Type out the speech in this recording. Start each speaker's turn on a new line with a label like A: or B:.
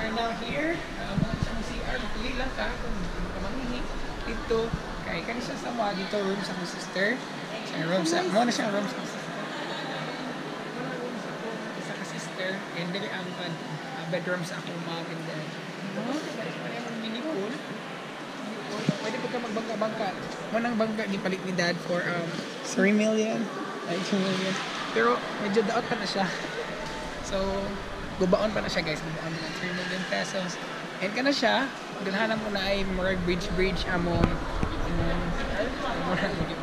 A: are now here. Sa CR, pili lang ka kung kamangihi. Dito, kay kanisa sa mga dito room sa akong sister. Sa room sa, mo na siyang room sa sister. Isa ka sister, and dili ang bedroom sa akong mom and dad. Parang mini pool. Pwede po ka magbangka-bangka. Munang bangka gipalit ni dad for 3 million. Like 2 million. Pero medyo daot pa na siya. So, gubaon pa na siya guys. Gubaon na 3 million pesos. And ka na siya. Ganahanan mo na ay more bridge among